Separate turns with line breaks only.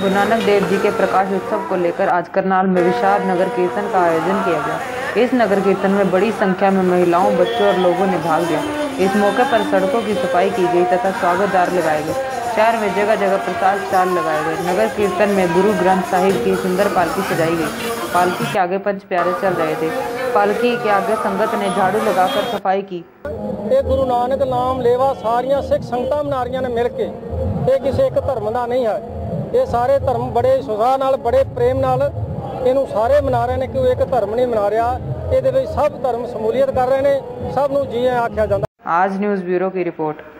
गुरु नानक देव जी के प्रकाश उत्सव को लेकर आज करनाल में विशाल नगर कीर्तन का आयोजन किया गया। इस नगर कीर्तन में बड़ी संख्या में महिलाओं, बच्चों और लोगों ने भाग लिया। इस मौके पर सड़कों की सफाई की गई तथा स्वागतद्वार लगाए गए। शहर में जगह जगह प्रसाद स्टॉल लगाए गए। नगर कीर्तन में गुरु ग्रंथ साहिब की सुंदर पालकी सजाई गई। पालकी के आगे पंच प्यारे चल रहे थे। पालकी के आगे संगत ने झाड़ू लगाकर सफाई की।
ये गुरु नानक नाम लेवा सारिया सिख संगतां मना रही ने मिल के, ये किसी एक धर्म का नहीं है। ये सारे धर्म बड़े सुधार नाल, बड़े प्रेम नाल इनू सारे मना रहे हैं। कोई एक धर्म नहीं मना रहा, ये सब धर्म शमूलियत कर रहे हैं। सब नूं जी आख्या जांदा।
आज न्यूज़ ब्यूरो की रिपोर्ट।